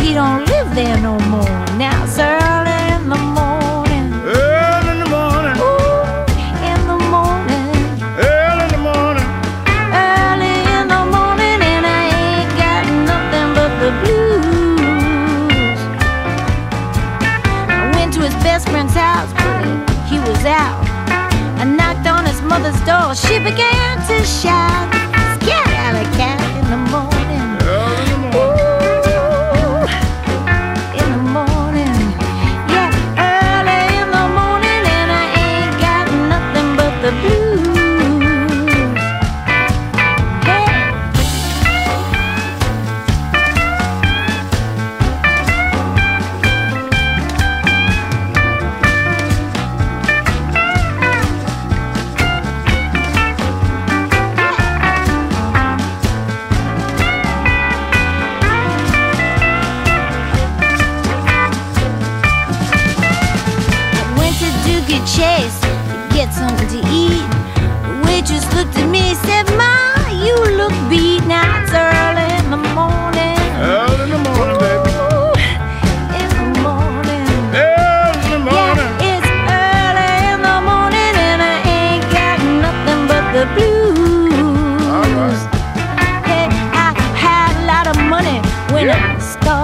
he don't live there no more. Now it's early in the morning. Early in the morning. Ooh, in the morning. Early in the morning. Early in the morning, and I ain't got nothing but the blues. I went to his best friend's house, but he was out. I knocked on his mother's door. She began to shout, "Scat alley cat in the morning." Early in the morning. Ooh, in the morning. Yeah, early in the morning, and I ain't got nothing but the blues. Hey. Get chased to get something to eat. The waitress looked at me and said, "Ma, you look beat." Now it's early in the morning. Early in the morning, baby. Ooh, in the morning. Early in the morning. Yeah, it's early in the morning, and I ain't got nothing but the blues. All right. Yeah, I had a lot of money when I started